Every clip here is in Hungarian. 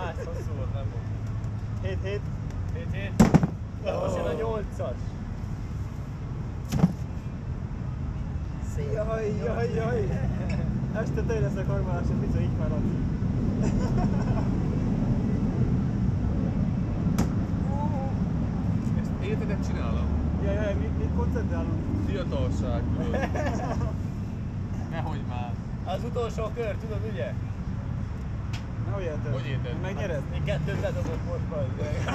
Nice, hosszú volt, nem volt. 7-7. 7-7. Most jön a 8-as. Jaj. Este tényleg lesz a karmolás, és bizony így már adsz. Ezt érted, csinálom? Jaj, mit koncentrálunk? Fiatalság, tudod? Nehogy már. Az utolsó kör, tudod ugye? Hogy érted? Hogy érted? Megnyered? Én 2-t bedobok most majd.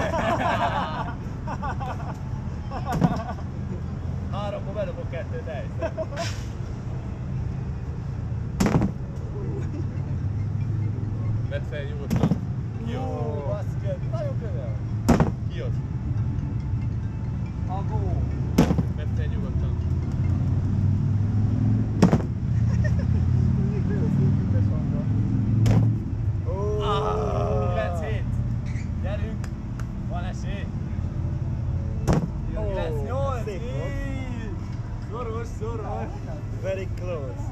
3-ból bedobok 2-t, elhiszem. Vedd fel nyugodtan. Ki Ó, ott? baszki, nagyon közel. Ki ott? Agó. Vedd fel nyugodtan. Mindig nagyon szűkütes hanggal. 9-7. Gyerünk. Van esély. 9-8. Szép volt. Szoros. Very close.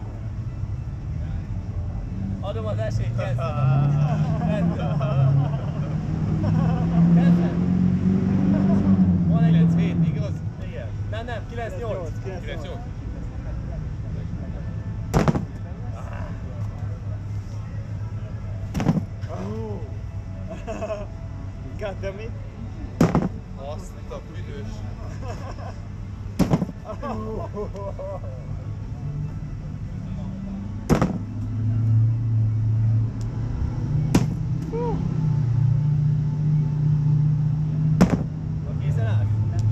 Adom az esélyt, kezd. Kezdem. Van egy 9-7, igaz? Igen. Nem, 9-8. 9-8. God damn it. Azt a büdös. Készen állsz?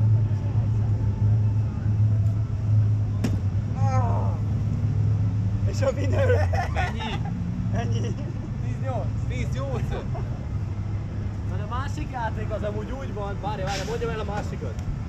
És a winner! Mennyi? Ennyi! 10-8. 10-8. Na de a másik játék az amúgy úgy van, várj, mondjam el a másikat.